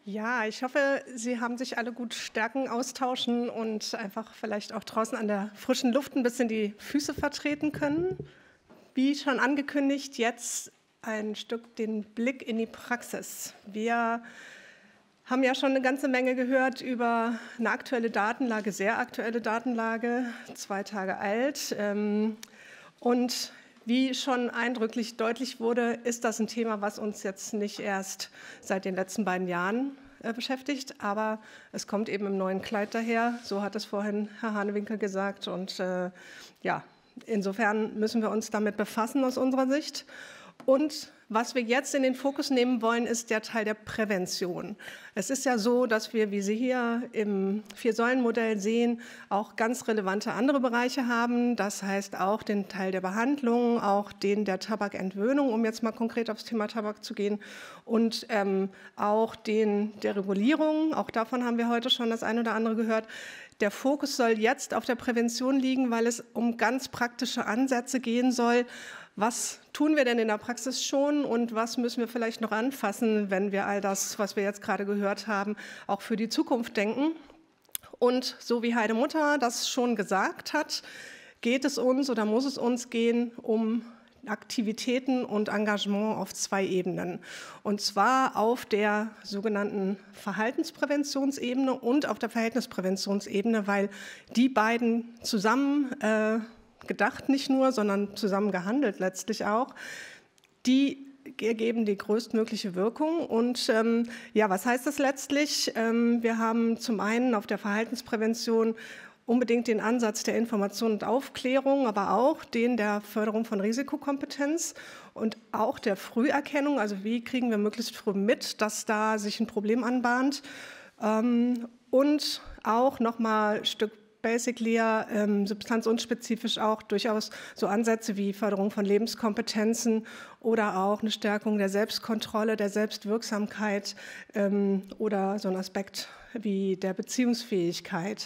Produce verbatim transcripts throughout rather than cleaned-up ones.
Ja, ich hoffe, Sie haben sich alle gut stärken, austauschen und einfach vielleicht auch draußen an der frischen Luft ein bisschen die Füße vertreten können. Wie schon angekündigt, jetzt ein Stück den Blick in die Praxis. Wir haben ja schon eine ganze Menge gehört über eine aktuelle Datenlage, sehr aktuelle Datenlage, zwei Tage alt. Und wie schon eindrücklich deutlich wurde, ist das ein Thema, was uns jetzt nicht erst seit den letzten beiden Jahren äh, beschäftigt, aber es kommt eben im neuen Kleid daher. So hat es vorhin Herr Hanewinkel gesagt. Und äh, ja, insofern müssen wir uns damit befassen aus unserer Sicht. Und was wir jetzt in den Fokus nehmen wollen, ist der Teil der Prävention. Es ist ja so, dass wir, wie Sie hier im Vier-Säulen-Modell sehen, auch ganz relevante andere Bereiche haben. Das heißt auch den Teil der Behandlung, auch den der Tabakentwöhnung, um jetzt mal konkret aufs Thema Tabak zu gehen, und ähm, auch den der Regulierung. Auch davon haben wir heute schon das eine oder andere gehört. Der Fokus soll jetzt auf der Prävention liegen, weil es um ganz praktische Ansätze gehen soll. Was tun wir denn in der Praxis schon und was müssen wir vielleicht noch anfassen, wenn wir all das, was wir jetzt gerade gehört haben, auch für die Zukunft denken? Und so wie Heide Mutter das schon gesagt hat, geht es uns oder muss es uns gehen um Aktivitäten und Engagement auf zwei Ebenen. Und zwar auf der sogenannten Verhaltenspräventionsebene und auf der Verhältnispräventionsebene, weil die beiden zusammen äh, gedacht nicht nur, sondern zusammen gehandelt letztlich auch, die ergeben die größtmögliche Wirkung. Und ähm, ja, was heißt das letztlich? Ähm, wir haben zum einen auf der Verhaltensprävention unbedingt den Ansatz der Information und Aufklärung, aber auch den der Förderung von Risikokompetenz und auch der Früherkennung. Also wie kriegen wir möglichst früh mit, dass da sich ein Problem anbahnt. Ähm, und auch nochmal ein Stück basically ähm, substanzunspezifisch auch durchaus so Ansätze wie Förderung von Lebenskompetenzen oder auch eine Stärkung der Selbstkontrolle, der Selbstwirksamkeit ähm, oder so ein Aspekt wie der Beziehungsfähigkeit.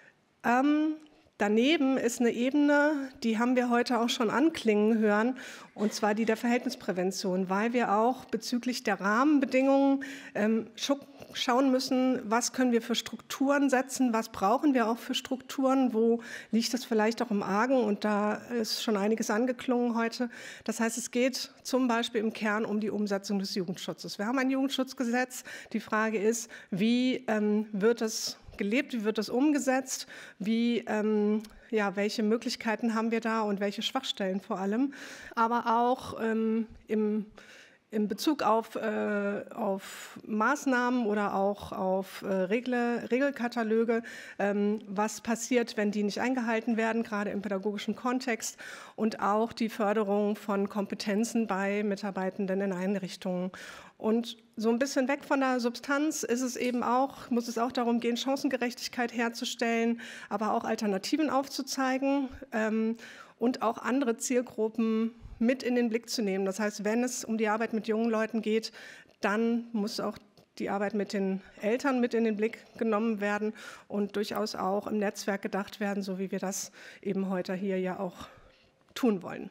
Ähm, daneben ist eine Ebene, die haben wir heute auch schon anklingen hören, und zwar die der Verhältnisprävention, weil wir auch bezüglich der Rahmenbedingungen ähm, schauen müssen, was können wir für Strukturen setzen, was brauchen wir auch für Strukturen, wo liegt das vielleicht auch im Argen, und da ist schon einiges angeklungen heute. Das heißt, es geht zum Beispiel im Kern um die Umsetzung des Jugendschutzes. Wir haben ein Jugendschutzgesetz. Die Frage ist, wie ähm, wird es gelebt, wie wird das umgesetzt, wie, ähm, ja, welche Möglichkeiten haben wir da und welche Schwachstellen vor allem, aber auch ähm, im, in Bezug auf, äh, auf Maßnahmen oder auch auf äh, Regel, Regelkataloge, ähm, was passiert, wenn die nicht eingehalten werden, gerade im pädagogischen Kontext, und auch die Förderung von Kompetenzen bei Mitarbeitenden in Einrichtungen. Und so ein bisschen weg von der Substanz ist es eben auch, muss es auch darum gehen, Chancengerechtigkeit herzustellen, aber auch Alternativen aufzuzeigen ähm, und auch andere Zielgruppen mit in den Blick zu nehmen. Das heißt, wenn es um die Arbeit mit jungen Leuten geht, dann muss auch die Arbeit mit den Eltern mit in den Blick genommen werden und durchaus auch im Netzwerk gedacht werden, so wie wir das eben heute hier ja auch tun wollen.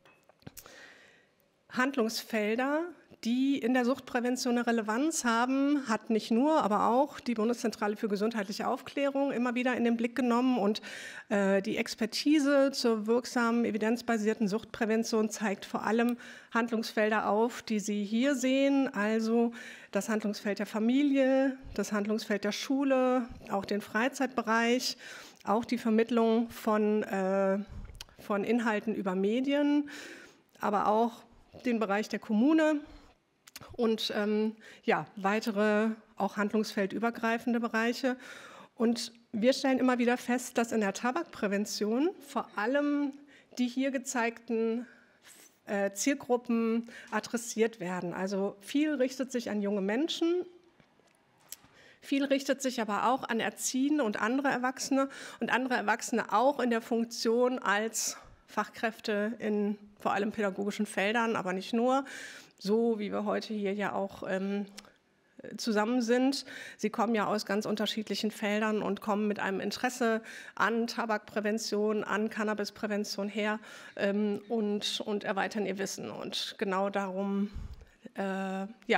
Handlungsfelder, die in der Suchtprävention eine Relevanz haben, hat nicht nur, aber auch die Bundeszentrale für gesundheitliche Aufklärung immer wieder in den Blick genommen, und äh, die Expertise zur wirksamen, evidenzbasierten Suchtprävention zeigt vor allem Handlungsfelder auf, die Sie hier sehen, also das Handlungsfeld der Familie, das Handlungsfeld der Schule, auch den Freizeitbereich, auch die Vermittlung von, äh, von Inhalten über Medien, aber auch den Bereich der Kommune und ähm, ja, weitere auch handlungsfeldübergreifende Bereiche. Und wir stellen immer wieder fest, dass in der Tabakprävention vor allem die hier gezeigten äh, Zielgruppen adressiert werden. Also viel richtet sich an junge Menschen, viel richtet sich aber auch an Erziehende und andere Erwachsene und andere Erwachsene auch in der Funktion als Fachkräfte in vor allem pädagogischen Feldern, aber nicht nur, so wie wir heute hier ja auch ähm, zusammen sind. Sie kommen ja aus ganz unterschiedlichen Feldern und kommen mit einem Interesse an Tabakprävention, an Cannabisprävention her ähm, und, und erweitern ihr Wissen. Und genau darum äh, ja,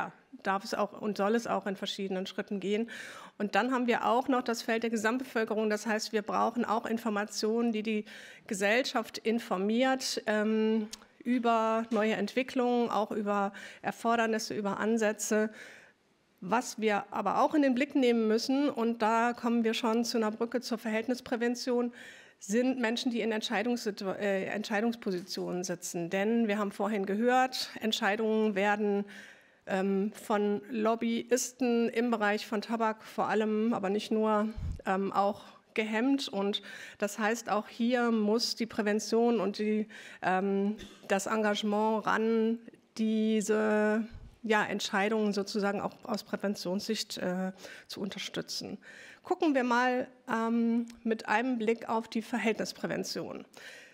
darf es auch und soll es auch in verschiedenen Schritten gehen. Und dann haben wir auch noch das Feld der Gesamtbevölkerung. Das heißt, wir brauchen auch Informationen, die die Gesellschaft informiert ähm, über neue Entwicklungen, auch über Erfordernisse, über Ansätze. Was wir aber auch in den Blick nehmen müssen, und da kommen wir schon zu einer Brücke zur Verhältnisprävention, sind Menschen, die in Entscheidungs äh, Entscheidungspositionen sitzen. Denn wir haben vorhin gehört, Entscheidungen werden ähm, von Lobbyisten im Bereich von Tabak vor allem, aber nicht nur, ähm, auch gehemmt. Und das heißt, auch hier muss die Prävention und die, ähm, das Engagement ran, diese ja, Entscheidungen sozusagen auch aus Präventionssicht äh, zu unterstützen. Gucken wir mal ähm, mit einem Blick auf die Verhältnisprävention.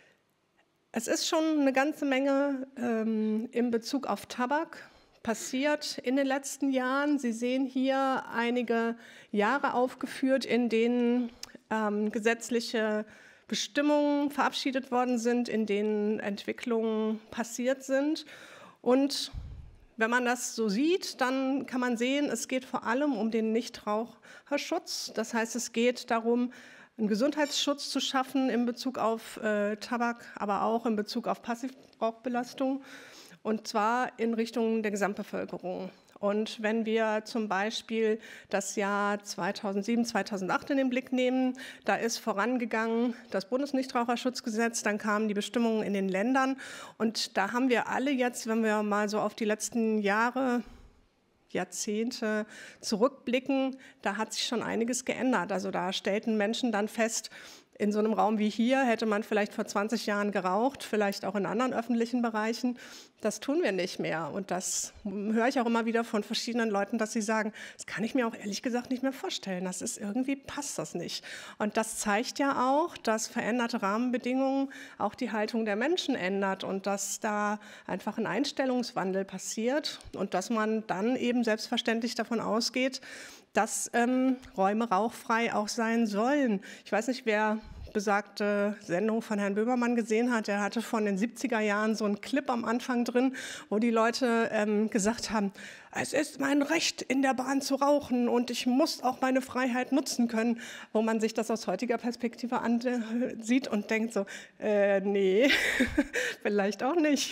Es ist schon eine ganze Menge ähm, in Bezug auf Tabak passiert in den letzten Jahren. Sie sehen hier einige Jahre aufgeführt, in denen ähm, gesetzliche Bestimmungen verabschiedet worden sind, in denen Entwicklungen passiert sind. Und wenn man das so sieht, dann kann man sehen, es geht vor allem um den Nichtraucherschutz. Das heißt, es geht darum, einen Gesundheitsschutz zu schaffen in Bezug auf äh, Tabak, aber auch in Bezug auf Passivrauchbelastung, und zwar in Richtung der Gesamtbevölkerung. Und wenn wir zum Beispiel das Jahr zweitausendsieben, zweitausendacht in den Blick nehmen, da ist vorangegangen das Bundesnichtraucherschutzgesetz, dann kamen die Bestimmungen in den Ländern. Und da haben wir alle jetzt, wenn wir mal so auf die letzten Jahre, Jahrzehnte zurückblicken, da hat sich schon einiges geändert. Also da stellten Menschen dann fest, in so einem Raum wie hier hätte man vielleicht vor zwanzig Jahren geraucht, vielleicht auch in anderen öffentlichen Bereichen. Das tun wir nicht mehr. Und das höre ich auch immer wieder von verschiedenen Leuten, dass sie sagen, das kann ich mir auch ehrlich gesagt nicht mehr vorstellen. Das ist irgendwie, passt das nicht. Und das zeigt ja auch, dass veränderte Rahmenbedingungen auch die Haltung der Menschen ändert und dass da einfach ein Einstellungswandel passiert und dass man dann eben selbstverständlich davon ausgeht, dass ähm, Räume rauchfrei auch sein sollen. Ich weiß nicht, wer besagte Sendung von Herrn Böhmermann gesehen hat. Er hatte von den siebziger Jahren so einen Clip am Anfang drin, wo die Leute ähm, gesagt haben, es ist mein Recht, in der Bahn zu rauchen und ich muss auch meine Freiheit nutzen können, wo man sich das aus heutiger Perspektive ansieht und denkt so, äh, nee, vielleicht auch nicht.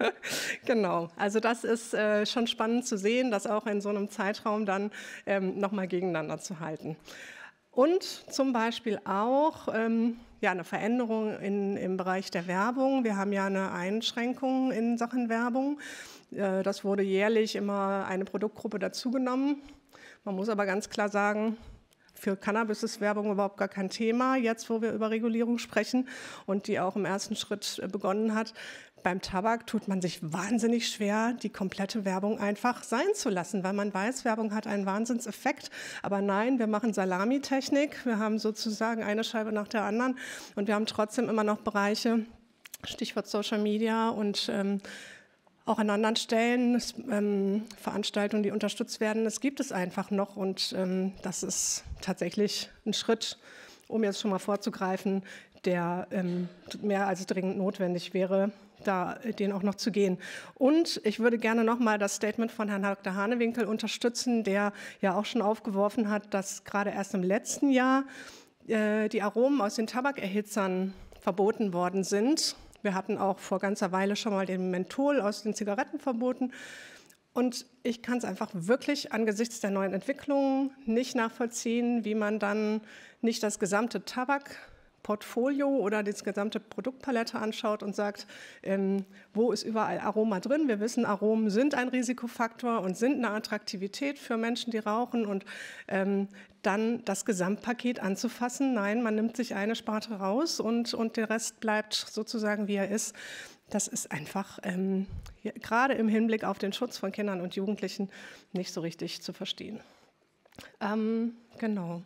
Genau, also das ist äh, schon spannend zu sehen, das auch in so einem Zeitraum dann ähm, nochmal gegeneinander zu halten. Und zum Beispiel auch ähm, ja, eine Veränderung in, im Bereich der Werbung. Wir haben ja eine Einschränkung in Sachen Werbung. Äh, das wurde jährlich immer eine Produktgruppe dazugenommen. Man muss aber ganz klar sagen, für Cannabis ist Werbung überhaupt gar kein Thema, jetzt wo wir über Regulierung sprechen und die auch im ersten Schritt begonnen hat. Beim Tabak tut man sich wahnsinnig schwer, die komplette Werbung einfach sein zu lassen, weil man weiß, Werbung hat einen Wahnsinnseffekt. Aber nein, wir machen Salamitechnik, wir haben sozusagen eine Scheibe nach der anderen und wir haben trotzdem immer noch Bereiche, Stichwort Social Media und ähm, auch an anderen Stellen, ähm, Veranstaltungen, die unterstützt werden, das gibt es einfach noch und ähm, das ist tatsächlich ein Schritt, um jetzt schon mal vorzugreifen, der ähm, mehr als dringend notwendig wäre, da den auch noch zu gehen. Und ich würde gerne noch mal das Statement von Herrn Doktor Hanewinkel unterstützen, der ja auch schon aufgeworfen hat, dass gerade erst im letzten Jahr äh, die Aromen aus den Tabakerhitzern verboten worden sind. Wir hatten auch vor ganzer Weile schon mal den Menthol aus den Zigaretten verboten. Und ich kann es einfach wirklich angesichts der neuen Entwicklungen nicht nachvollziehen, wie man dann nicht das gesamte Tabakportfolio oder die gesamte Produktpalette anschaut und sagt, ähm, wo ist überall Aroma drin? Wir wissen, Aromen sind ein Risikofaktor und sind eine Attraktivität für Menschen, die rauchen. Und ähm, dann das Gesamtpaket anzufassen. Nein, man nimmt sich eine Sparte raus und, und der Rest bleibt sozusagen, wie er ist. Das ist einfach ähm, hier, gerade im Hinblick auf den Schutz von Kindern und Jugendlichen nicht so richtig zu verstehen. Ähm, genau.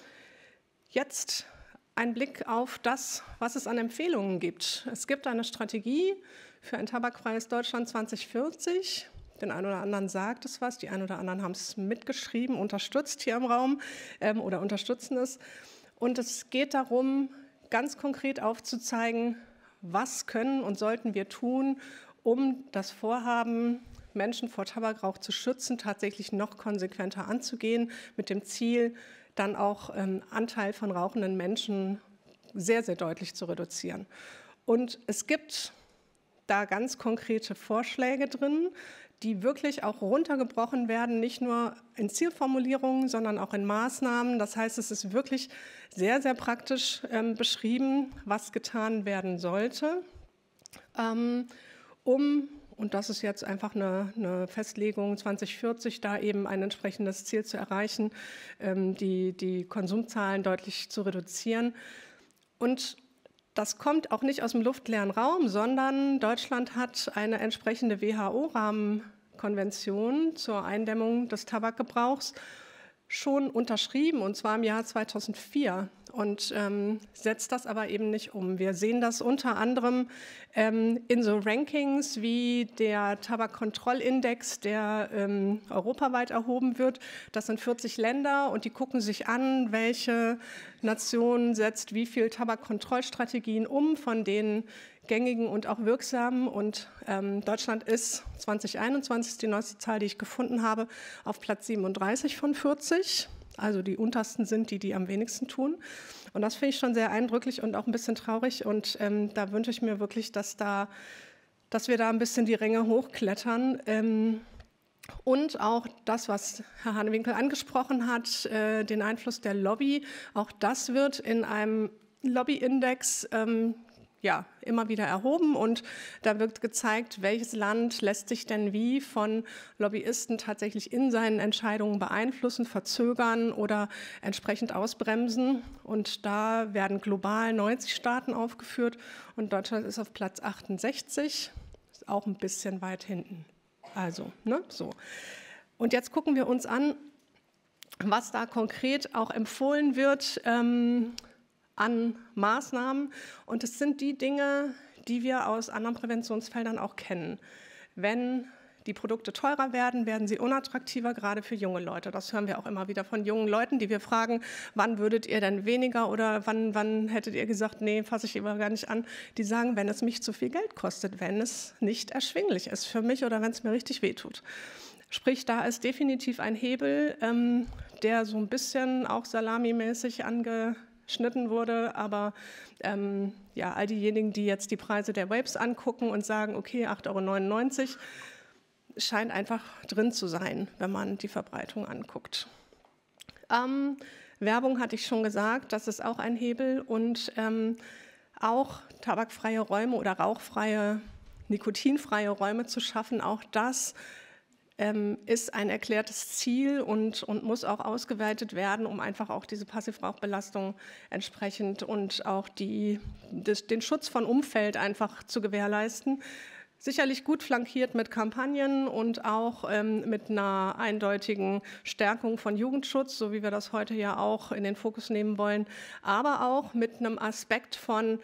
Jetzt ein Blick auf das, was es an Empfehlungen gibt. Es gibt eine Strategie für ein tabakfreies Deutschland zwanzig vierzig. Den einen oder anderen sagt es was, die einen oder anderen haben es mitgeschrieben, unterstützt hier im Raum ähm, oder unterstützen es. Und es geht darum, ganz konkret aufzuzeigen, was können und sollten wir tun, um das Vorhaben Menschen vor Tabakrauch zu schützen, tatsächlich noch konsequenter anzugehen, mit dem Ziel, dann auch ähm, Anteil von rauchenden Menschen sehr, sehr deutlich zu reduzieren. Und es gibt da ganz konkrete Vorschläge drin, die wirklich auch runtergebrochen werden, nicht nur in Zielformulierungen, sondern auch in Maßnahmen. Das heißt, es ist wirklich sehr, sehr praktisch ähm, beschrieben, was getan werden sollte, ähm, um, und das ist jetzt einfach eine, eine Festlegung, zwanzig vierzig, da eben ein entsprechendes Ziel zu erreichen, ähm, die, die Konsumzahlen deutlich zu reduzieren. Und das kommt auch nicht aus dem luftleeren Raum, sondern Deutschland hat eine entsprechende W H O-Rahmenkonvention zur Eindämmung des Tabakgebrauchs schon unterschrieben, und zwar im Jahr zweitausendvier, und ähm, setzt das aber eben nicht um. Wir sehen das unter anderem ähm, in so Rankings wie der Tabakkontrollindex, der ähm, europaweit erhoben wird. Das sind vierzig Länder und die gucken sich an, welche Nation setzt wie viel Tabakkontrollstrategien um, von denen gängigen und auch wirksamen. Und ähm, Deutschland ist zweitausendeinundzwanzig, die neueste Zahl, die ich gefunden habe, auf Platz siebenunddreißig von vierzig. Also die untersten sind die, die am wenigsten tun. Und das finde ich schon sehr eindrücklich und auch ein bisschen traurig. Und ähm, da wünsche ich mir wirklich, dass, da, dass wir da ein bisschen die Ränge hochklettern. Ähm, und auch das, was Herr Hanewinkel angesprochen hat, äh, den Einfluss der Lobby, auch das wird in einem Lobbyindex ähm, ja, immer wieder erhoben, und da wird gezeigt, welches Land lässt sich denn wie von Lobbyisten tatsächlich in seinen Entscheidungen beeinflussen, verzögern oder entsprechend ausbremsen. Und da werden global neunzig Staaten aufgeführt und Deutschland ist auf Platz achtundsechzig, ist auch ein bisschen weit hinten. Also, ne, so. Und jetzt gucken wir uns an, was da konkret auch empfohlen wird, ähm, an Maßnahmen. Und es sind die Dinge, die wir aus anderen Präventionsfeldern auch kennen. Wenn die Produkte teurer werden, werden sie unattraktiver, gerade für junge Leute. Das hören wir auch immer wieder von jungen Leuten, die wir fragen, wann würdet ihr denn weniger oder wann, wann hättet ihr gesagt, nee, fasse ich lieber gar nicht an. Die sagen, wenn es mich zu viel Geld kostet, wenn es nicht erschwinglich ist für mich oder wenn es mir richtig wehtut. Sprich, da ist definitiv ein Hebel, ähm, der so ein bisschen auch salamimäßig ange geschnitten wurde, aber ähm, ja, all diejenigen, die jetzt die Preise der Vapes angucken und sagen, okay, acht Euro neunundneunzig, scheint einfach drin zu sein, wenn man die Verbreitung anguckt. Ähm, Werbung hatte ich schon gesagt, das ist auch ein Hebel, und ähm, auch tabakfreie Räume oder rauchfreie, nikotinfreie Räume zu schaffen, auch das Ähm, ist ein erklärtes Ziel und, und muss auch ausgeweitet werden, um einfach auch diese Passivrauchbelastung entsprechend und auch die, das, den Schutz von Umfeld einfach zu gewährleisten. Sicherlich gut flankiert mit Kampagnen und auch ähm, mit einer eindeutigen Stärkung von Jugendschutz, so wie wir das heute ja auch in den Fokus nehmen wollen, aber auch mit einem Aspekt von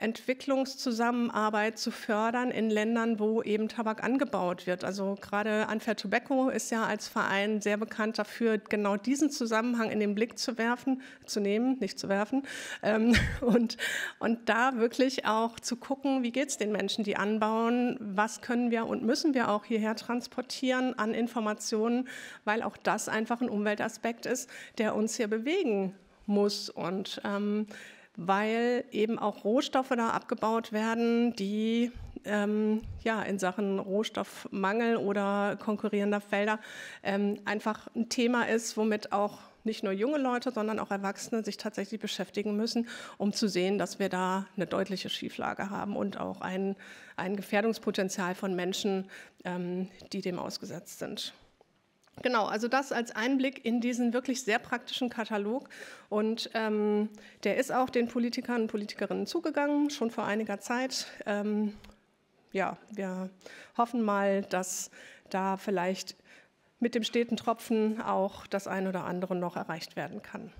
Entwicklungszusammenarbeit zu fördern in Ländern, wo eben Tabak angebaut wird. Also gerade Unfair Tobacco ist ja als Verein sehr bekannt dafür, genau diesen Zusammenhang in den Blick zu werfen, zu nehmen, nicht zu werfen, ähm, und, und da wirklich auch zu gucken, wie geht es den Menschen, die anbauen, was können wir und müssen wir auch hierher transportieren an Informationen, weil auch das einfach ein Umweltaspekt ist, der uns hier bewegen muss, und ähm, weil eben auch Rohstoffe da abgebaut werden, die ähm, ja, in Sachen Rohstoffmangel oder konkurrierender Felder ähm, einfach ein Thema ist, womit auch nicht nur junge Leute, sondern auch Erwachsene sich tatsächlich beschäftigen müssen, um zu sehen, dass wir da eine deutliche Schieflage haben und auch ein, ein Gefährdungspotenzial von Menschen, ähm, die dem ausgesetzt sind. Genau, also das als Einblick in diesen wirklich sehr praktischen Katalog, und ähm, der ist auch den Politikern und Politikerinnen zugegangen, schon vor einiger Zeit. Ähm, ja, wir hoffen mal, dass da vielleicht mit dem steten Tropfen auch das eine oder andere noch erreicht werden kann.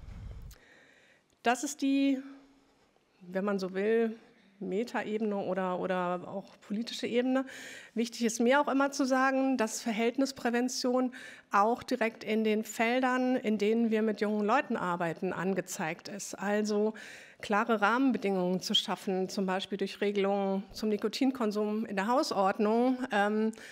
Das ist die, wenn man so will, Metaebene oder, oder auch politische Ebene. Wichtig ist mir auch immer zu sagen, dass Verhältnisprävention auch direkt in den Feldern, in denen wir mit jungen Leuten arbeiten, angezeigt ist. Also klare Rahmenbedingungen zu schaffen, zum Beispiel durch Regelungen zum Nikotinkonsum in der Hausordnung, ähm,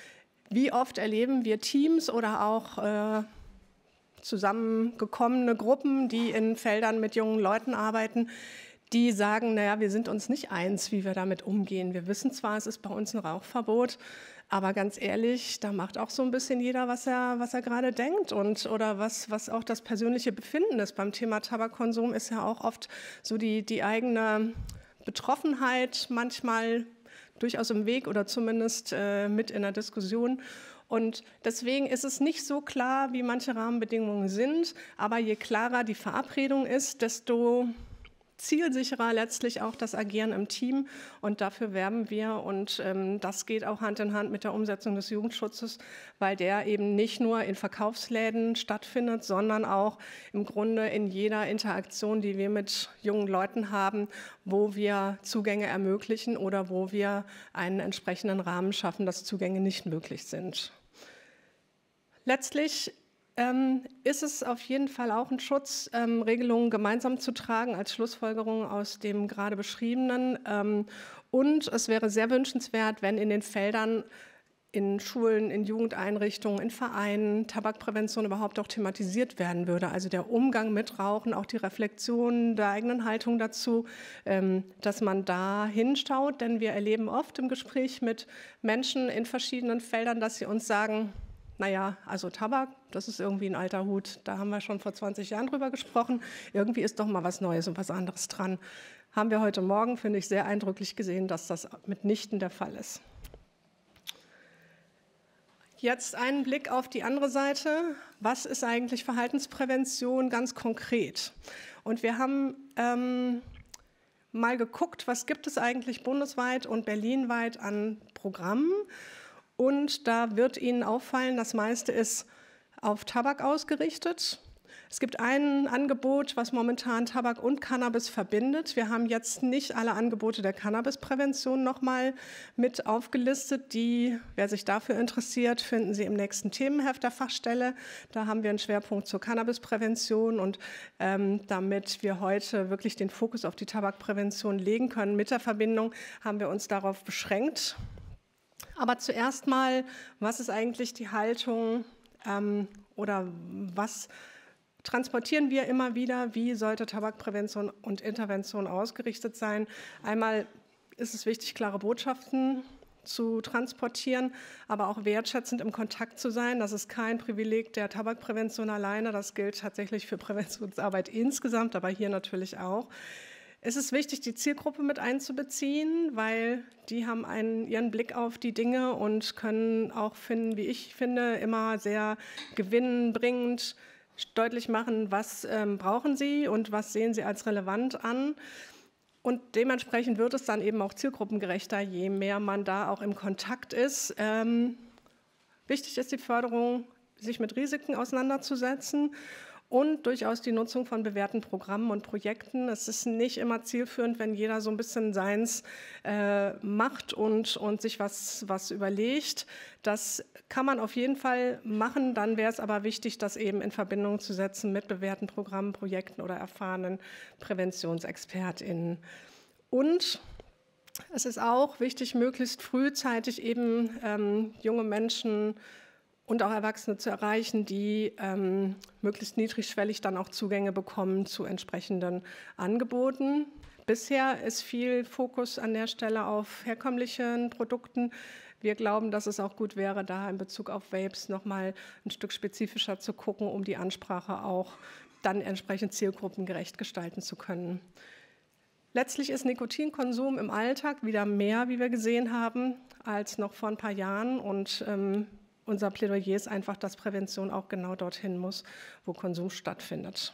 Wie oft erleben wir Teams oder auch äh, zusammengekommene Gruppen, die in Feldern mit jungen Leuten arbeiten, die sagen, naja, wir sind uns nicht eins, wie wir damit umgehen. Wir wissen zwar, es ist bei uns ein Rauchverbot, aber ganz ehrlich, da macht auch so ein bisschen jeder, was er, was er gerade denkt und oder was, was auch das persönliche Befinden ist. Beim Thema Tabakkonsum ist ja auch oft so die, die eigene Betroffenheit manchmal durchaus im Weg oder zumindest äh, mit in der Diskussion. Und deswegen ist es nicht so klar, wie manche Rahmenbedingungen sind, aber je klarer die Verabredung ist, desto zielsicherer letztlich auch das Agieren im Team, und dafür werben wir, und ähm, das geht auch Hand in Hand mit der Umsetzung des Jugendschutzes, weil der eben nicht nur in Verkaufsläden stattfindet, sondern auch im Grunde in jeder Interaktion, die wir mit jungen Leuten haben, wo wir Zugänge ermöglichen oder wo wir einen entsprechenden Rahmen schaffen, dass Zugänge nicht möglich sind. Letztlich Ähm, ist es auf jeden Fall auch ein Schutz, ähm, Regelungen gemeinsam zu tragen als Schlussfolgerung aus dem gerade beschriebenen. Ähm, und es wäre sehr wünschenswert, wenn in den Feldern, in Schulen, in Jugendeinrichtungen, in Vereinen Tabakprävention überhaupt auch thematisiert werden würde. Also der Umgang mit Rauchen, auch die Reflexion der eigenen Haltung dazu, ähm, dass man da hinschaut. Denn wir erleben oft im Gespräch mit Menschen in verschiedenen Feldern, dass sie uns sagen, naja, also Tabak, das ist irgendwie ein alter Hut. Da haben wir schon vor zwanzig Jahren drüber gesprochen. Irgendwie ist doch mal was Neues und was anderes dran. Haben wir heute Morgen, finde ich, sehr eindrücklich gesehen, dass das mitnichten der Fall ist. Jetzt einen Blick auf die andere Seite. Was ist eigentlich Verhaltensprävention ganz konkret? Und wir haben ähm, mal geguckt, was gibt es eigentlich bundesweit und berlinweit an Programmen. Und da wird Ihnen auffallen, das meiste ist auf Tabak ausgerichtet. Es gibt ein Angebot, was momentan Tabak und Cannabis verbindet. Wir haben jetzt nicht alle Angebote der Cannabisprävention nochmal mit aufgelistet. Die, wer sich dafür interessiert, finden Sie im nächsten Themenheft der Fachstelle. Da haben wir einen Schwerpunkt zur Cannabisprävention. Und ähm, damit wir heute wirklich den Fokus auf die Tabakprävention legen können mit der Verbindung, haben wir uns darauf beschränkt. Aber zuerst mal, was ist eigentlich die Haltung ähm, oder was transportieren wir immer wieder? Wie sollte Tabakprävention und Intervention ausgerichtet sein? Einmal ist es wichtig, klare Botschaften zu transportieren, aber auch wertschätzend im Kontakt zu sein. Das ist kein Privileg der Tabakprävention alleine, das gilt tatsächlich für Präventionsarbeit insgesamt, aber hier natürlich auch. Es ist wichtig, die Zielgruppe mit einzubeziehen, weil die haben einen, ihren Blick auf die Dinge und können auch, finden, wie ich finde, immer sehr gewinnbringend deutlich machen, was ähm, brauchen sie und was sehen sie als relevant an. Und dementsprechend wird es dann eben auch zielgruppengerechter, je mehr man da auch im Kontakt ist. Ähm, wichtig ist die Förderung, sich mit Risiken auseinanderzusetzen. Und durchaus die Nutzung von bewährten Programmen und Projekten. Es ist nicht immer zielführend, wenn jeder so ein bisschen seins äh, macht und, und sich was, was überlegt. Das kann man auf jeden Fall machen. Dann wäre es aber wichtig, das eben in Verbindung zu setzen mit bewährten Programmen, Projekten oder erfahrenen PräventionsexpertInnen. Und es ist auch wichtig, möglichst frühzeitig eben ähm, junge Menschen und auch Erwachsene zu erreichen, die ähm, möglichst niedrigschwellig dann auch Zugänge bekommen zu entsprechenden Angeboten. Bisher ist viel Fokus an der Stelle auf herkömmlichen Produkten. Wir glauben, dass es auch gut wäre, da in Bezug auf Vapes nochmal ein Stück spezifischer zu gucken, um die Ansprache auch dann entsprechend zielgruppengerecht gestalten zu können. Letztlich ist Nikotinkonsum im Alltag wieder mehr, wie wir gesehen haben, als noch vor ein paar Jahren, und ähm, unser Plädoyer ist einfach, dass Prävention auch genau dorthin muss, wo Konsum stattfindet.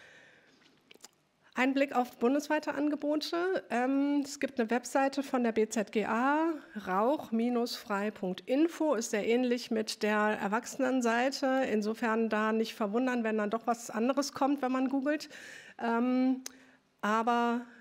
Ein Blick auf bundesweite Angebote. Es gibt eine Webseite von der B Z G A, rauch frei punkt info, ist sehr ähnlich mit der Erwachsenenseite. Insofern da nicht verwundern, wenn dann doch was anderes kommt, wenn man googelt. Aber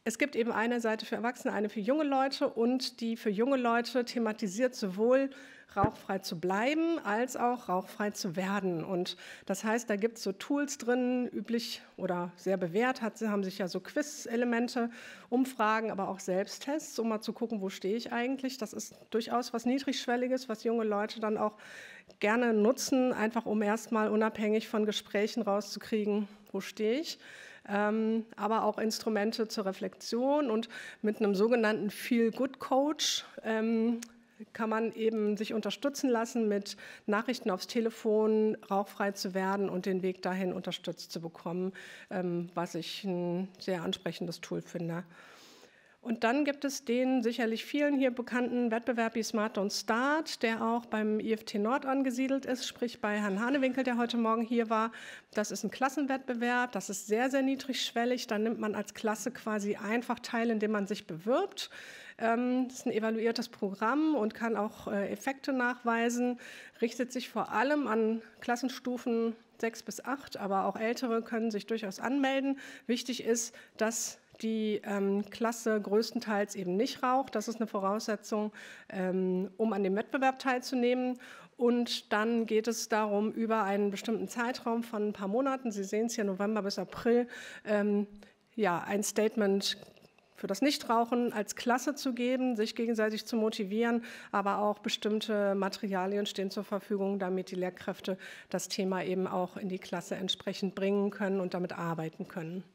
es gibt eben eine Seite für Erwachsene, eine für junge Leute und die für junge Leute thematisiert sowohl rauchfrei zu bleiben, als auch rauchfrei zu werden. Und das heißt, da gibt es so Tools drin, üblich oder sehr bewährt, hat, haben sich ja so Quiz-Elemente, Umfragen, aber auch Selbsttests, um mal zu gucken, wo stehe ich eigentlich. Das ist durchaus was Niedrigschwelliges, was junge Leute dann auch gerne nutzen, einfach um erstmal unabhängig von Gesprächen rauszukriegen, wo stehe ich. Ähm, aber auch Instrumente zur Reflexion und mit einem sogenannten Feel-Good-Coach ähm, kann man eben sich unterstützen lassen, mit Nachrichten aufs Telefon rauchfrei zu werden und den Weg dahin unterstützt zu bekommen, ähm, was ich ein sehr ansprechendes Tool finde. Und dann gibt es den sicherlich vielen hier bekannten Wettbewerb eSmart Don't Start, der auch beim I F T Nord angesiedelt ist, sprich bei Herrn Hanewinkel, der heute Morgen hier war. Das ist ein Klassenwettbewerb, das ist sehr, sehr niedrigschwellig. Da nimmt man als Klasse quasi einfach teil, indem man sich bewirbt. Das ist ein evaluiertes Programm und kann auch Effekte nachweisen, richtet sich vor allem an Klassenstufen sechs bis acht, aber auch Ältere können sich durchaus anmelden. Wichtig ist, dass die ähm, Klasse größtenteils eben nicht raucht. Das ist eine Voraussetzung, ähm, um an dem Wettbewerb teilzunehmen. Und dann geht es darum, über einen bestimmten Zeitraum von ein paar Monaten, Sie sehen es hier, November bis April, ähm, ja, ein Statement für das Nichtrauchen als Klasse zu geben, sich gegenseitig zu motivieren, aber auch bestimmte Materialien stehen zur Verfügung, damit die Lehrkräfte das Thema eben auch in die Klasse entsprechend bringen können und damit arbeiten können.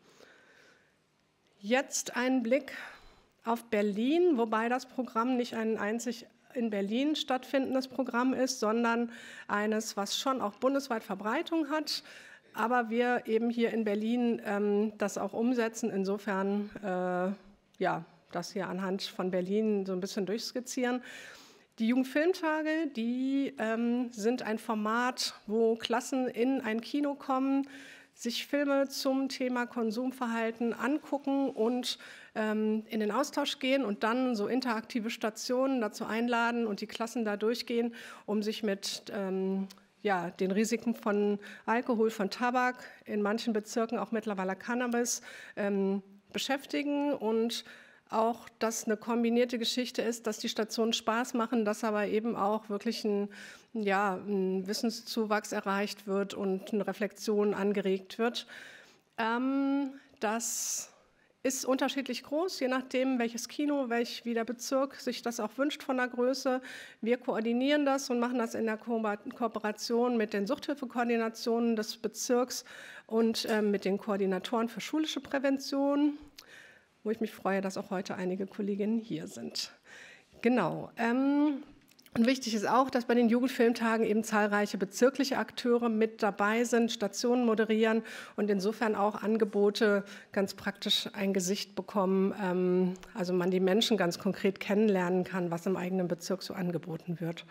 Jetzt ein Blick auf Berlin, wobei das Programm nicht ein einzig in Berlin stattfindendes Programm ist, sondern eines, was schon auch bundesweit Verbreitung hat, aber wir eben hier in Berlin ähm, das auch umsetzen, insofern äh, ja, das hier anhand von Berlin so ein bisschen durchskizzieren. Die Jugendfilmtage, die ähm, sind ein Format, wo Klassen in ein Kino kommen, sich Filme zum Thema Konsumverhalten angucken und ähm, in den Austausch gehen und dann so interaktive Stationen dazu einladen und die Klassen da durchgehen, um sich mit ähm, ja, den Risiken von Alkohol, von Tabak, in manchen Bezirken auch mittlerweile Cannabis, ähm, beschäftigen und auch, dass eine kombinierte Geschichte ist, dass die Stationen Spaß machen, dass aber eben auch wirklich ein, ja, ein Wissenszuwachs erreicht wird und eine Reflexion angeregt wird. Ähm, das ist unterschiedlich groß, je nachdem, welches Kino, welch, wie der Bezirk sich das auch wünscht von der Größe. Wir koordinieren das und machen das in der Ko Kooperation mit den Suchthilfekoordinationen des Bezirks und äh, mit den Koordinatoren für schulische Prävention, wo ich mich freue, dass auch heute einige Kolleginnen hier sind. Genau. Ähm, und wichtig ist auch, dass bei den Jugendfilmtagen eben zahlreiche bezirkliche Akteure mit dabei sind, Stationen moderieren und insofern auch Angebote ganz praktisch ein Gesicht bekommen, ähm, also man die Menschen ganz konkret kennenlernen kann, was im eigenen Bezirk so angeboten wird.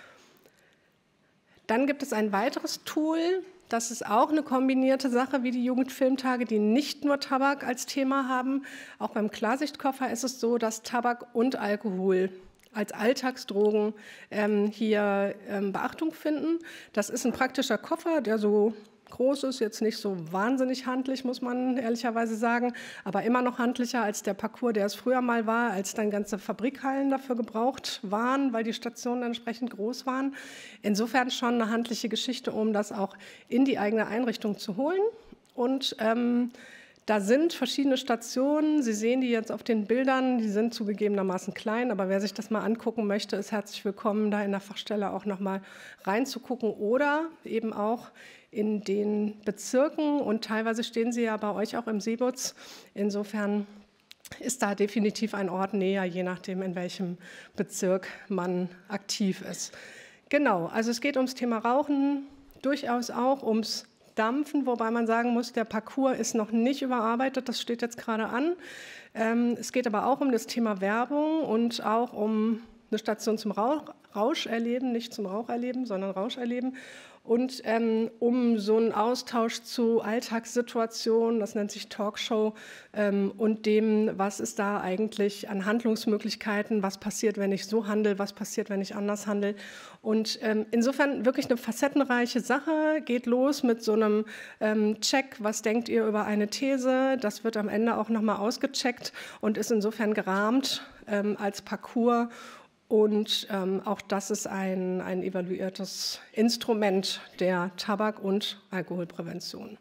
Dann gibt es ein weiteres Tool, das ist auch eine kombinierte Sache wie die Jugendfilmtage, die nicht nur Tabak als Thema haben. Auch beim Klarsichtkoffer ist es so, dass Tabak und Alkohol als Alltagsdrogen ähm, hier ähm, Beachtung finden. Das ist ein praktischer Koffer, der so groß ist, jetzt nicht so wahnsinnig handlich, muss man ehrlicherweise sagen, aber immer noch handlicher als der Parcours, der es früher mal war, als dann ganze Fabrikhallen dafür gebraucht waren, weil die Stationen entsprechend groß waren. Insofern schon eine handliche Geschichte, um das auch in die eigene Einrichtung zu holen. Und ähm, da sind verschiedene Stationen, Sie sehen die jetzt auf den Bildern, die sind zugegebenermaßen klein, aber wer sich das mal angucken möchte, ist herzlich willkommen, da in der Fachstelle auch noch mal reinzugucken oder eben auch in den Bezirken und teilweise stehen sie ja bei euch auch im Seebutz. Insofern ist da definitiv ein Ort näher, je nachdem, in welchem Bezirk man aktiv ist. Genau, also es geht ums Thema Rauchen, durchaus auch ums Dampfen, wobei man sagen muss, der Parcours ist noch nicht überarbeitet, das steht jetzt gerade an. Ähm, es geht aber auch um das Thema Werbung und auch um eine Station zum Rauch, Rauscherleben, nicht zum Raucherleben, sondern Rauscherleben. Und ähm, um so einen Austausch zu Alltagssituationen, das nennt sich Talkshow, ähm, und dem, was ist da eigentlich an Handlungsmöglichkeiten, was passiert, wenn ich so handle, was passiert, wenn ich anders handle. Und ähm, insofern wirklich eine facettenreiche Sache, geht los mit so einem ähm, Check, was denkt ihr über eine These, das wird am Ende auch nochmal ausgecheckt und ist insofern gerahmt ähm, als Parcours. Und ähm, auch das ist ein, ein evaluiertes Instrument der Tabak- und Alkoholprävention.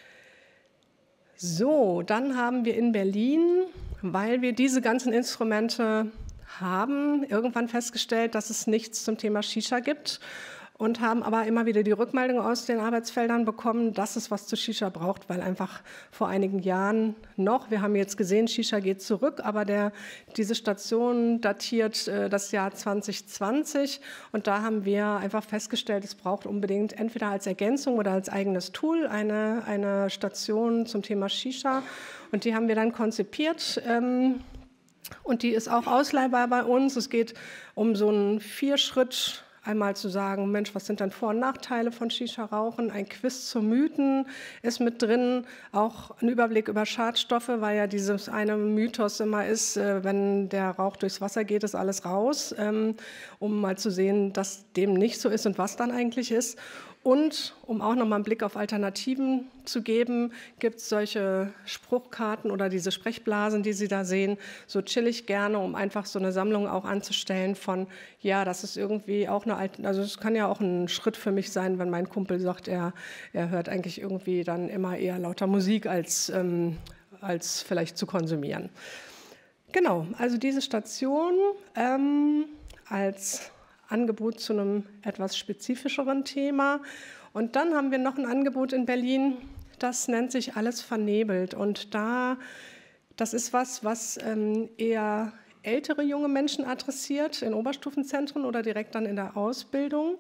So, dann haben wir in Berlin, weil wir diese ganzen Instrumente haben, irgendwann festgestellt, dass es nichts zum Thema Shisha gibt und haben aber immer wieder die Rückmeldung aus den Arbeitsfeldern bekommen, dass es was zu Shisha braucht, weil einfach vor einigen Jahren noch, wir haben jetzt gesehen, Shisha geht zurück, aber der, diese Station datiert äh, das Jahr zwanzig zwanzig und da haben wir einfach festgestellt, es braucht unbedingt entweder als Ergänzung oder als eigenes Tool eine, eine Station zum Thema Shisha und die haben wir dann konzipiert. Ähm, und die ist auch ausleihbar bei uns. Es geht um so einen Vierschritt. Einmal zu sagen, Mensch, was sind denn Vor- und Nachteile von Shisha-Rauchen? Ein Quiz zu Mythen ist mit drin, auch ein Überblick über Schadstoffe, weil ja dieses eine Mythos immer ist, wenn der Rauch durchs Wasser geht, ist alles raus, um mal zu sehen, dass dem nicht so ist und was dann eigentlich ist. Und um auch nochmal einen Blick auf Alternativen zu geben, gibt es solche Spruchkarten oder diese Sprechblasen, die Sie da sehen, so chillig gerne, um einfach so eine Sammlung auch anzustellen von, ja, das ist irgendwie auch eine, Alt also es kann ja auch ein Schritt für mich sein, wenn mein Kumpel sagt, er, er hört eigentlich irgendwie dann immer eher lauter Musik, als, ähm, als vielleicht zu konsumieren. Genau, also diese Station ähm, als Angebot zu einem etwas spezifischeren Thema. Und dann haben wir noch ein Angebot in Berlin, das nennt sich Alles vernebelt. Und da, das ist was, was ähm, eher ältere junge Menschen adressiert in Oberstufenzentren oder direkt dann in der Ausbildung.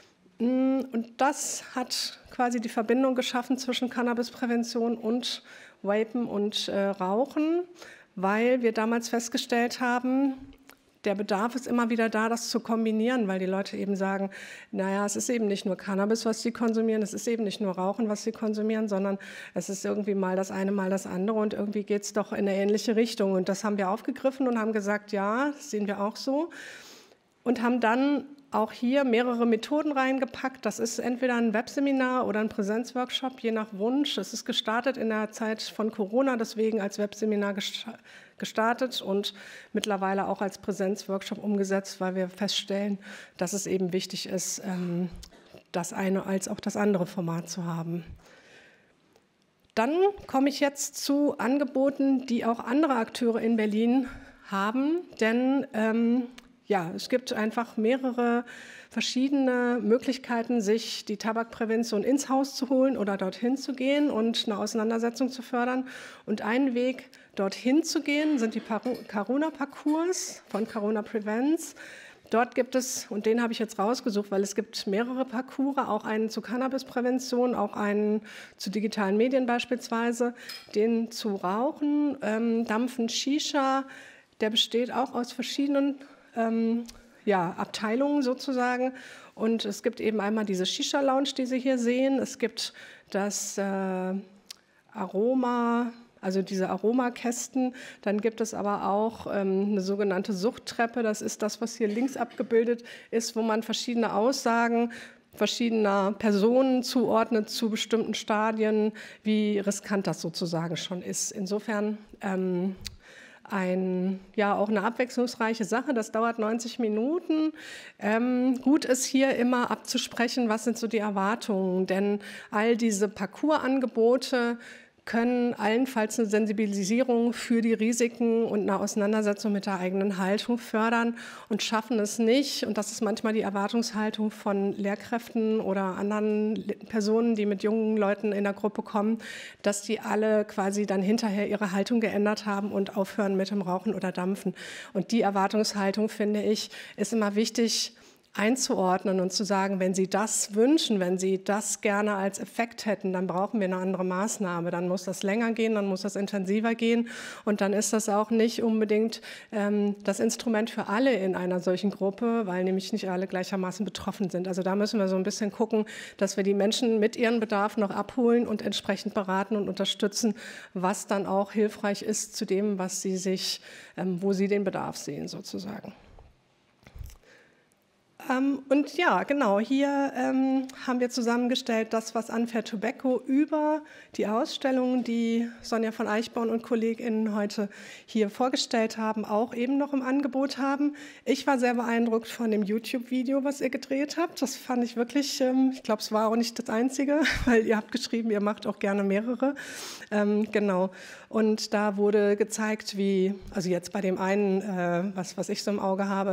Und das hat quasi die Verbindung geschaffen zwischen Cannabisprävention und Vapen und äh, Rauchen, weil wir damals festgestellt haben, der Bedarf ist immer wieder da, das zu kombinieren, weil die Leute eben sagen, naja, es ist eben nicht nur Cannabis, was sie konsumieren, es ist eben nicht nur Rauchen, was sie konsumieren, sondern es ist irgendwie mal das eine, mal das andere und irgendwie geht es doch in eine ähnliche Richtung. Und das haben wir aufgegriffen und haben gesagt, ja, das sehen wir auch so. Und haben dann auch hier mehrere Methoden reingepackt. Das ist entweder ein Webseminar oder ein Präsenzworkshop, je nach Wunsch. Es ist gestartet in der Zeit von Corona, deswegen als Webseminar gestartet und mittlerweile auch als Präsenzworkshop umgesetzt, weil wir feststellen, dass es eben wichtig ist, das eine als auch das andere Format zu haben. Dann komme ich jetzt zu Angeboten, die auch andere Akteure in Berlin haben, denn ähm, ja, es gibt einfach mehrere verschiedene Möglichkeiten, sich die Tabakprävention ins Haus zu holen oder dorthin zu gehen und eine Auseinandersetzung zu fördern. Und ein Weg, dorthin zu gehen, sind die Caruna-Parcours von Caruna Prevents. Dort gibt es, und den habe ich jetzt rausgesucht, weil es gibt mehrere Parcours, auch einen zu Cannabisprävention, auch einen zu digitalen Medien beispielsweise, den zu Rauchen, ähm, Dampfen, Shisha, der besteht auch aus verschiedenen ähm, ja, Abteilungen sozusagen. Und es gibt eben einmal diese Shisha-Lounge, die Sie hier sehen. Es gibt das äh, Aroma, also diese Aromakästen. Dann gibt es aber auch ähm, eine sogenannte Suchttreppe. Das ist das, was hier links abgebildet ist, wo man verschiedene Aussagen verschiedener Personen zuordnet zu bestimmten Stadien, wie riskant das sozusagen schon ist. Insofern ähm, Ein, ja, auch eine abwechslungsreiche Sache, das dauert neunzig Minuten. Ähm, gut ist hier immer abzusprechen, was sind so die Erwartungen, denn all diese Parcoursangebote können allenfalls eine Sensibilisierung für die Risiken und eine Auseinandersetzung mit der eigenen Haltung fördern und schaffen es nicht, und das ist manchmal die Erwartungshaltung von Lehrkräften oder anderen Personen, die mit jungen Leuten in der Gruppe kommen, dass die alle quasi dann hinterher ihre Haltung geändert haben und aufhören mit dem Rauchen oder Dampfen. Und die Erwartungshaltung, finde ich, ist immer wichtig, einzuordnen und zu sagen, wenn Sie das wünschen, wenn Sie das gerne als Effekt hätten, dann brauchen wir eine andere Maßnahme. Dann muss das länger gehen, dann muss das intensiver gehen und dann ist das auch nicht unbedingt ähm, das Instrument für alle in einer solchen Gruppe, weil nämlich nicht alle gleichermaßen betroffen sind. Also da müssen wir so ein bisschen gucken, dass wir die Menschen mit ihren Bedarfen noch abholen und entsprechend beraten und unterstützen, was dann auch hilfreich ist zu dem, was sie sich, ähm, wo sie den Bedarf sehen sozusagen. Ähm, und ja, genau, hier ähm, haben wir zusammengestellt, das, was Unfair Tobacco über die Ausstellung, die Sonja von Eichborn und KollegInnen heute hier vorgestellt haben, auch eben noch im Angebot haben. Ich war sehr beeindruckt von dem YouTube-Video, was ihr gedreht habt. Das fand ich wirklich, ähm, ich glaube, es war auch nicht das Einzige, weil ihr habt geschrieben, ihr macht auch gerne mehrere. Ähm, genau. Und da wurde gezeigt, wie, also jetzt bei dem einen, äh, was, was ich so im Auge habe,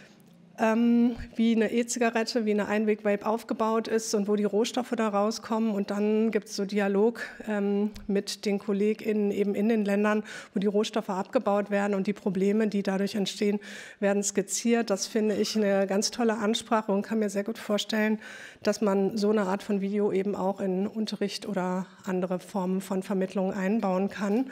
Ähm, wie eine E-Zigarette, wie eine Einweg-Vape aufgebaut ist und wo die Rohstoffe da rauskommen. Und dann gibt es so Dialog ähm, mit den KollegInnen eben in den Ländern, wo die Rohstoffe abgebaut werden und die Probleme, die dadurch entstehen, werden skizziert. Das finde ich eine ganz tolle Ansprache und kann mir sehr gut vorstellen, dass man so eine Art von Video eben auch in Unterricht oder andere Formen von Vermittlung einbauen kann.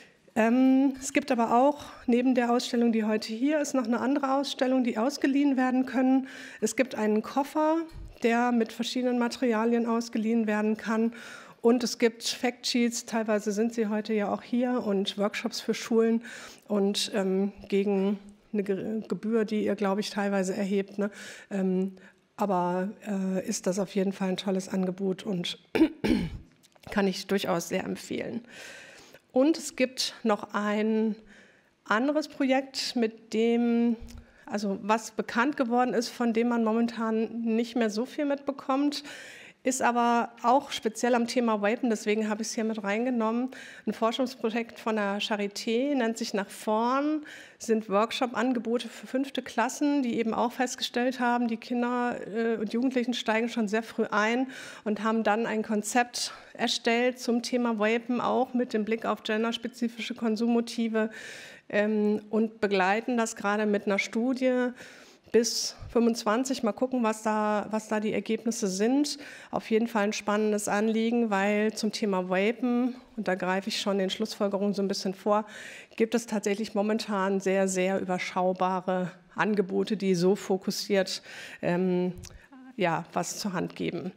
Ähm, es gibt aber auch neben der Ausstellung, die heute hier ist, noch eine andere Ausstellung, die ausgeliehen werden können. Es gibt einen Koffer, der mit verschiedenen Materialien ausgeliehen werden kann. Und es gibt Factsheets, teilweise sind sie heute ja auch hier, und Workshops für Schulen und ähm, gegen eine Gebühr, die ihr, glaube ich, teilweise erhebt. Ne? Ähm, aber äh, ist das auf jeden Fall ein tolles Angebot und kann ich durchaus sehr empfehlen. Und es gibt noch ein anderes Projekt, mit dem, also was bekannt geworden ist, von dem man momentan nicht mehr so viel mitbekommt, ist aber auch speziell am Thema Vapen, deswegen habe ich es hier mit reingenommen. Ein Forschungsprojekt von der Charité, nennt sich Nach vorn, sind Workshop-Angebote für fünfte Klassen, die eben auch festgestellt haben, die Kinder äh, und Jugendlichen steigen schon sehr früh ein und haben dann ein Konzept erstellt zum Thema Vapen, auch mit dem Blick auf genderspezifische Konsummotive ähm, und begleiten das gerade mit einer Studie bis fünfundzwanzig, mal gucken, was da, was da die Ergebnisse sind. Auf jeden Fall ein spannendes Anliegen, weil zum Thema Vapen, und da greife ich schon den Schlussfolgerungen so ein bisschen vor, gibt es tatsächlich momentan sehr, sehr überschaubare Angebote, die so fokussiert ähm, ja, was zur Hand geben.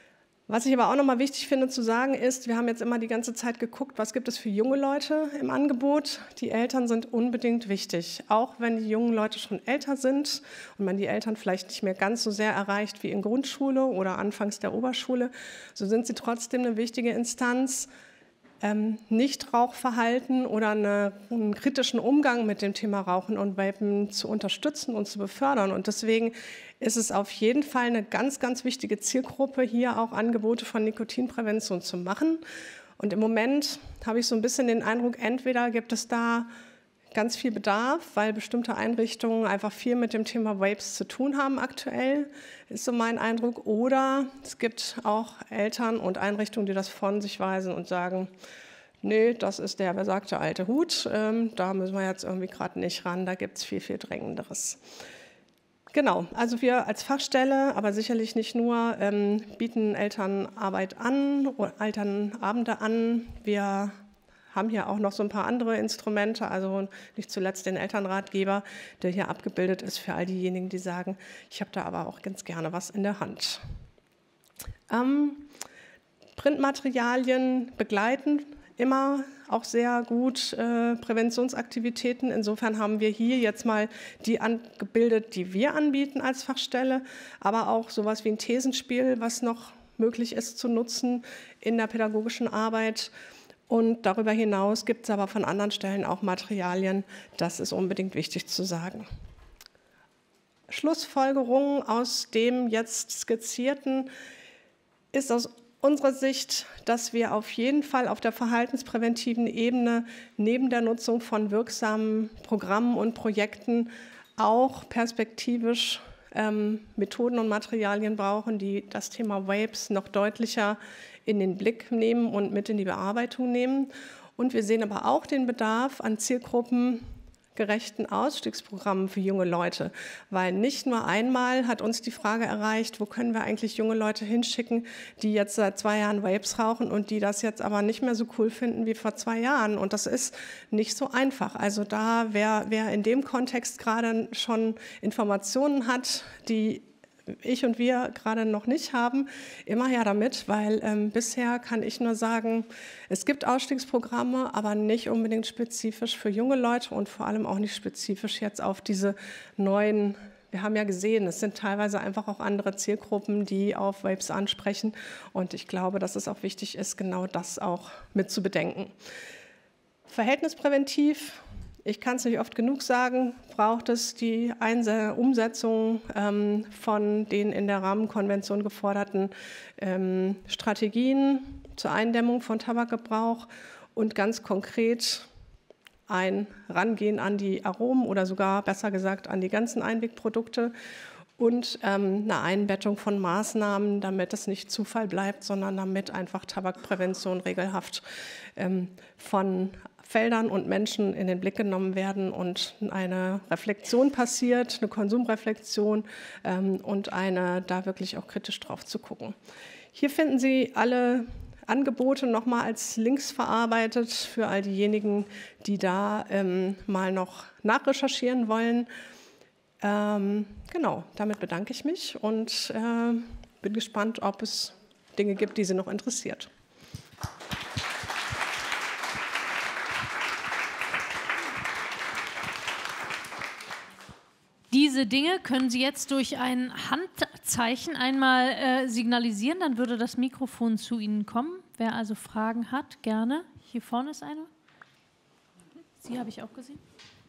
Was ich aber auch noch mal wichtig finde zu sagen ist, wir haben jetzt immer die ganze Zeit geguckt, was gibt es für junge Leute im Angebot. Die Eltern sind unbedingt wichtig, auch wenn die jungen Leute schon älter sind und man die Eltern vielleicht nicht mehr ganz so sehr erreicht wie in Grundschule oder anfangs der Oberschule, so sind sie trotzdem eine wichtige Instanz. Ähm, Nichtrauchverhalten oder eine, einen kritischen Umgang mit dem Thema Rauchen und Vapen zu unterstützen und zu befördern. Und deswegen ist es auf jeden Fall eine ganz, ganz wichtige Zielgruppe, hier auch Angebote von Nikotinprävention zu machen. Und im Moment habe ich so ein bisschen den Eindruck, entweder gibt es da ganz viel Bedarf, weil bestimmte Einrichtungen einfach viel mit dem Thema Vapes zu tun haben aktuell, ist so mein Eindruck. Oder es gibt auch Eltern und Einrichtungen, die das von sich weisen und sagen, nee, das ist der besagte alte Hut, ähm, da müssen wir jetzt irgendwie gerade nicht ran, da gibt es viel, viel Drängenderes. Genau, also wir als Fachstelle, aber sicherlich nicht nur, ähm, bieten Elternarbeit an, oder Elternabende an. Wir haben hier auch noch so ein paar andere Instrumente, also nicht zuletzt den Elternratgeber, der hier abgebildet ist für all diejenigen, die sagen, ich habe da aber auch ganz gerne was in der Hand. Ähm, Printmaterialien begleiten immer auch sehr gut äh, Präventionsaktivitäten. Insofern haben wir hier jetzt mal die angebildet, die wir anbieten als Fachstelle, aber auch sowas wie ein Thesenspiel, was noch möglich ist zu nutzen in der pädagogischen Arbeit. Und darüber hinaus gibt es aber von anderen Stellen auch Materialien, das ist unbedingt wichtig zu sagen. Schlussfolgerung aus dem jetzt Skizzierten ist aus unserer Sicht, dass wir auf jeden Fall auf der verhaltenspräventiven Ebene neben der Nutzung von wirksamen Programmen und Projekten auch perspektivisch ähm, Methoden und Materialien brauchen, die das Thema Vapes noch deutlicher in den Blick nehmen und mit in die Bearbeitung nehmen. Und wir sehen aber auch den Bedarf an Zielgruppen, gerechten Ausstiegsprogrammen für junge Leute, weil nicht nur einmal hat uns die Frage erreicht, wo können wir eigentlich junge Leute hinschicken, die jetzt seit zwei Jahren Vapes rauchen und die das jetzt aber nicht mehr so cool finden wie vor zwei Jahren. Und das ist nicht so einfach. Also da, wer, wer in dem Kontext gerade schon Informationen hat, die ich und wir gerade noch nicht haben, immer her damit, weil ähm, bisher kann ich nur sagen, es gibt Ausstiegsprogramme, aber nicht unbedingt spezifisch für junge Leute und vor allem auch nicht spezifisch jetzt auf diese neuen, wir haben ja gesehen, es sind teilweise einfach auch andere Zielgruppen, die auf Vapes ansprechen und ich glaube, dass es auch wichtig ist, genau das auch mit zu bedenken. Verhältnispräventiv, ich kann es nicht oft genug sagen, braucht es die Einse- Umsetzung ähm, von den in der Rahmenkonvention geforderten ähm, Strategien zur Eindämmung von Tabakgebrauch und ganz konkret ein Rangehen an die Aromen oder sogar besser gesagt an die ganzen Einwegprodukte und ähm, eine Einbettung von Maßnahmen, damit es nicht Zufall bleibt, sondern damit einfach Tabakprävention regelhaft ähm, von Feldern und Menschen in den Blick genommen werden und eine Reflexion passiert, eine Konsumreflexion ähm, und eine da wirklich auch kritisch drauf zu gucken. Hier finden Sie alle Angebote nochmal als Links verarbeitet für all diejenigen, die da ähm, mal noch nachrecherchieren wollen. Ähm, genau, damit bedanke ich mich und äh, bin gespannt, ob es Dinge gibt, die Sie noch interessiert. Diese Dinge können Sie jetzt durch ein Handzeichen einmal äh, signalisieren, dann würde das Mikrofon zu Ihnen kommen. Wer also Fragen hat, gerne. Hier vorne ist eine. Sie habe ich auch gesehen.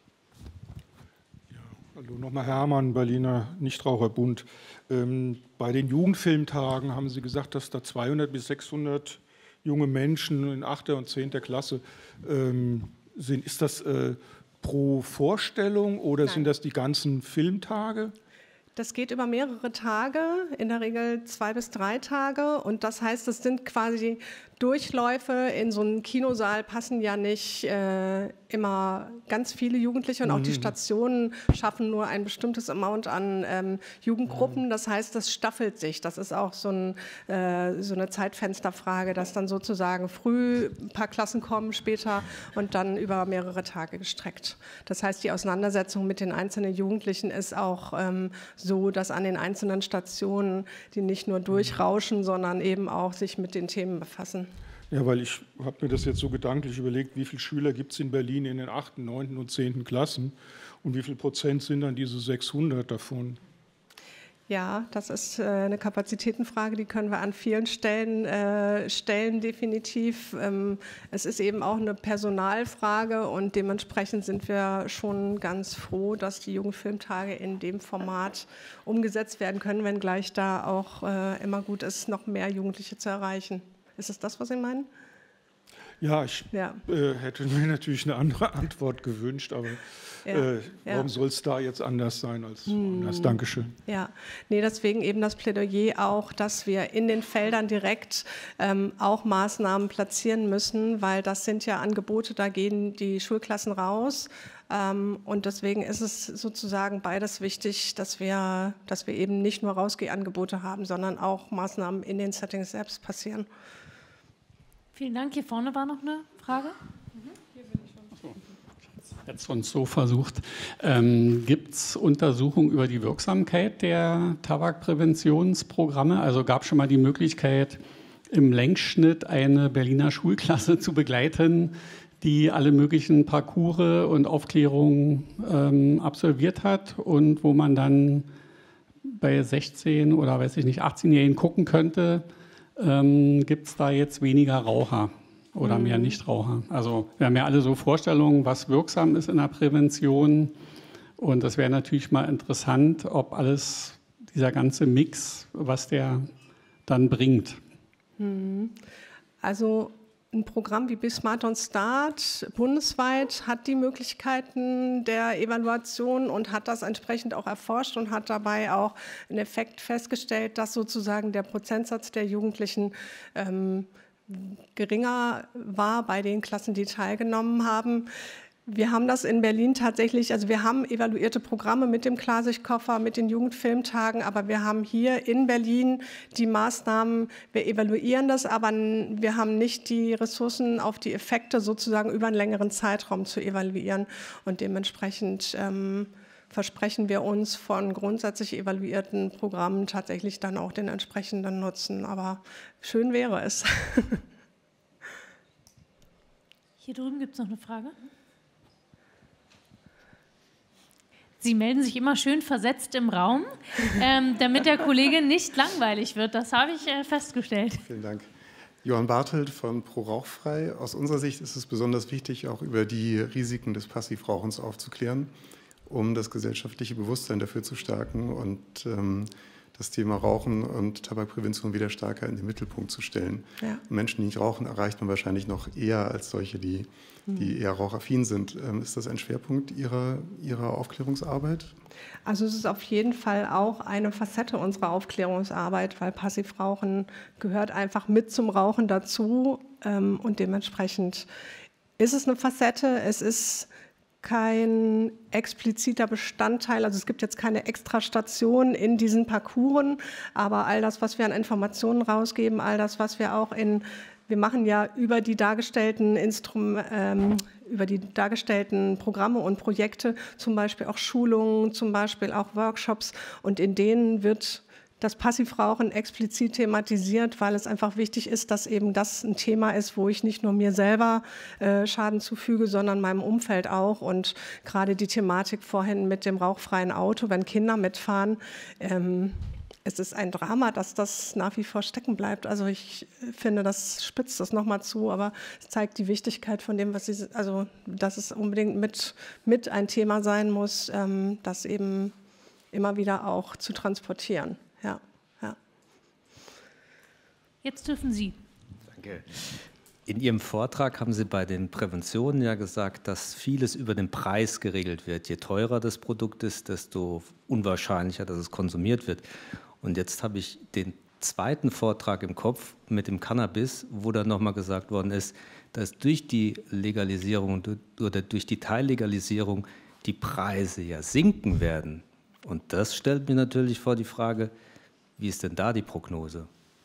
Ja, hallo, nochmal Hermann, Berliner Nichtraucherbund. Ähm, bei den Jugendfilmtagen haben Sie gesagt, dass da zweihundert bis sechshundert junge Menschen in achter und zehnter Klasse ähm, sind. Ist das äh, pro Vorstellung oder Nein. sind das die ganzen Filmtage? Das geht über mehrere Tage, in der Regel zwei bis drei Tage. Und das heißt, es sind quasi Durchläufe. In so einen Kinosaal passen ja nicht äh, immer ganz viele Jugendliche und auch die Stationen schaffen nur ein bestimmtes Amount an ähm, Jugendgruppen. Das heißt, das staffelt sich. Das ist auch so, ein, äh, so eine Zeitfensterfrage, dass dann sozusagen früh ein paar Klassen kommen, später und dann über mehrere Tage gestreckt. Das heißt, die Auseinandersetzung mit den einzelnen Jugendlichen ist auch ähm, so, dass an den einzelnen Stationen die nicht nur durchrauschen, sondern eben auch sich mit den Themen befassen. Ja, weil ich habe mir das jetzt so gedanklich überlegt, wie viele Schüler gibt es in Berlin in den achten, neunten und zehnten Klassen und wie viel Prozent sind dann diese sechshundert davon? Ja, das ist äh, eine Kapazitätenfrage, die können wir an vielen Stellen äh, stellen, definitiv. Ähm, es ist eben auch eine Personalfrage und dementsprechend sind wir schon ganz froh, dass die Jugendfilmtage in dem Format umgesetzt werden können, wenngleich da auch äh, immer gut ist, noch mehr Jugendliche zu erreichen. Ist es das, was Sie meinen? Ja, ich ja. Äh, hätte mir natürlich eine andere Antwort gewünscht, aber ja, äh, warum ja. soll es da jetzt anders sein als hm. anders? Dankeschön. Ja, nee, deswegen eben das Plädoyer auch, dass wir in den Feldern direkt ähm, auch Maßnahmen platzieren müssen, weil das sind ja Angebote, da gehen die Schulklassen raus. Ähm, und deswegen ist es sozusagen beides wichtig, dass wir, dass wir eben nicht nur Rausgehangebote haben, sondern auch Maßnahmen in den Settings selbst passieren. Vielen Dank. Hier vorne war noch eine Frage. Mhm. Hier bin ich schon. Jetzt sonst so versucht. Ähm, Gibt es Untersuchungen über die Wirksamkeit der Tabakpräventionsprogramme? Also gab es schon mal die Möglichkeit, im Längsschnitt eine Berliner Schulklasse zu begleiten, die alle möglichen Parcours und Aufklärungen ähm, absolviert hat und wo man dann bei sechzehn oder weiß ich nicht, achtzehnjährigen gucken könnte, Ähm, gibt es da jetzt weniger Raucher oder mehr Nichtraucher? Also wir haben ja alle so Vorstellungen, was wirksam ist in der Prävention. Und das wäre natürlich mal interessant, ob alles, dieser ganze Mix, was der dann bringt. Also ein Programm wie Be Smart on Start bundesweit hat die Möglichkeiten der Evaluation und hat das entsprechend auch erforscht und hat dabei auch einen Effekt festgestellt, dass sozusagen der Prozentsatz der Jugendlichen ähm, geringer war bei den Klassen, die teilgenommen haben. Wir haben das in Berlin tatsächlich, also wir haben evaluierte Programme mit dem Klarsichtkoffer, mit den Jugendfilmtagen, aber wir haben hier in Berlin die Maßnahmen, wir evaluieren das, aber wir haben nicht die Ressourcen auf die Effekte sozusagen über einen längeren Zeitraum zu evaluieren und dementsprechend ähm, versprechen wir uns von grundsätzlich evaluierten Programmen tatsächlich dann auch den entsprechenden Nutzen, aber schön wäre es. Hier drüben gibt es noch eine Frage. Sie melden sich immer schön versetzt im Raum, ähm, damit der Kollege nicht langweilig wird. Das habe ich äh, festgestellt. Vielen Dank. Johann Bartelt von Pro Rauchfrei. Aus unserer Sicht ist es besonders wichtig, auch über die Risiken des Passivrauchens aufzuklären, um das gesellschaftliche Bewusstsein dafür zu stärken und ähm, das Thema Rauchen und Tabakprävention wieder stärker in den Mittelpunkt zu stellen. Ja. Menschen, die nicht rauchen, erreicht man wahrscheinlich noch eher als solche, die, die eher rauchaffin sind. Ähm, ist das ein Schwerpunkt Ihrer, Ihrer Aufklärungsarbeit? Also es ist auf jeden Fall auch eine Facette unserer Aufklärungsarbeit, weil Passivrauchen gehört einfach mit zum Rauchen dazu ähm, und dementsprechend ist es eine Facette. Es ist kein expliziter Bestandteil, also es gibt jetzt keine Extrastation in diesen Parcours, aber all das, was wir an Informationen rausgeben, all das, was wir auch in, wir machen ja über die dargestellten Instrum, ähm, über die dargestellten Programme und Projekte, zum Beispiel auch Schulungen, zum Beispiel auch Workshops und in denen wird das Passivrauchen explizit thematisiert, weil es einfach wichtig ist, dass eben das ein Thema ist, wo ich nicht nur mir selber äh, Schaden zufüge, sondern meinem Umfeld auch. Und gerade die Thematik vorhin mit dem rauchfreien Auto, wenn Kinder mitfahren, ähm, es ist ein Drama, dass das nach wie vor stecken bleibt. Also ich finde, das spitzt das nochmal zu, aber es zeigt die Wichtigkeit von dem, was sie, also dass es unbedingt mit, mit ein Thema sein muss, ähm, das eben immer wieder auch zu transportieren. Ja, ja. Jetzt dürfen Sie. Danke. In Ihrem Vortrag haben Sie bei den Präventionen ja gesagt, dass vieles über den Preis geregelt wird. Je teurer das Produkt ist, desto unwahrscheinlicher, dass es konsumiert wird. Und jetzt habe ich den zweiten Vortrag im Kopf mit dem Cannabis, wo dann nochmal gesagt worden ist, dass durch die Legalisierung oder durch die Teillegalisierung die Preise ja sinken werden. Und das stellt mir natürlich vor die Frage, wie ist denn da die Prognose?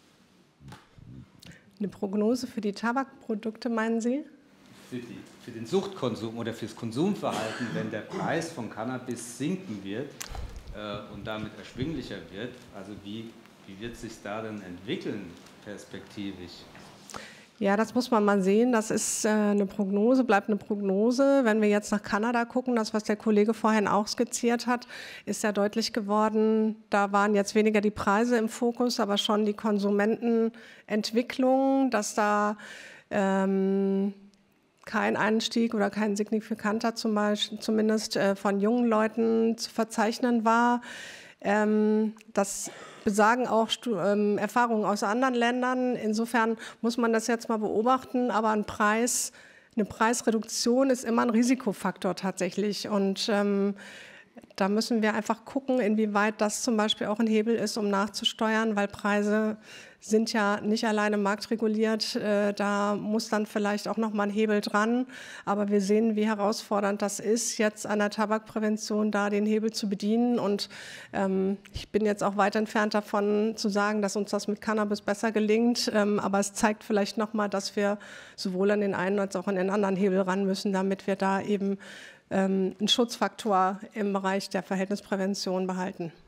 Eine Prognose für die Tabakprodukte, meinen Sie? Für, die, für den Suchtkonsum oder fürs Konsumverhalten, wenn der Preis von Cannabis sinken wird äh, und damit erschwinglicher wird, also wie, wie wird sich da denn entwickeln perspektivisch? Ja, das muss man mal sehen. Das ist äh, eine Prognose, bleibt eine Prognose. Wenn wir jetzt nach Kanada gucken, das, was der Kollege vorhin auch skizziert hat, ist ja deutlich geworden, da waren jetzt weniger die Preise im Fokus, aber schon die Konsumentenentwicklung, dass da ähm, kein Einstieg oder kein signifikanter zum Beispiel, zumindest äh, von jungen Leuten zu verzeichnen war. Ähm, das besagen auch ähm, Erfahrungen aus anderen Ländern. Insofern muss man das jetzt mal beobachten. Aber ein Preis, eine Preisreduktion ist immer ein Risikofaktor tatsächlich. Und ähm, da müssen wir einfach gucken, inwieweit das zum Beispiel auch ein Hebel ist, um nachzusteuern, weil Preise sind ja nicht alleine marktreguliert. Äh, da muss dann vielleicht auch noch mal ein Hebel dran. Aber wir sehen, wie herausfordernd das ist, jetzt an der Tabakprävention da den Hebel zu bedienen. Und ähm, ich bin jetzt auch weit entfernt davon zu sagen, dass uns das mit Cannabis besser gelingt. Ähm, aber es zeigt vielleicht noch mal, dass wir sowohl an den einen als auch an den anderen Hebel ran müssen, damit wir da eben ähm, einen Schutzfaktor im Bereich der Verhältnisprävention behalten.